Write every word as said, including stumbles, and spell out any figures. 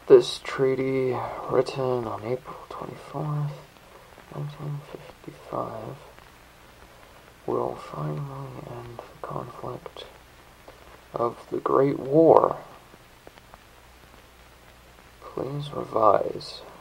This treaty, written on April twenty-fourth, nineteen fifty-five, will finally end the conflict of the Great War. Please revise.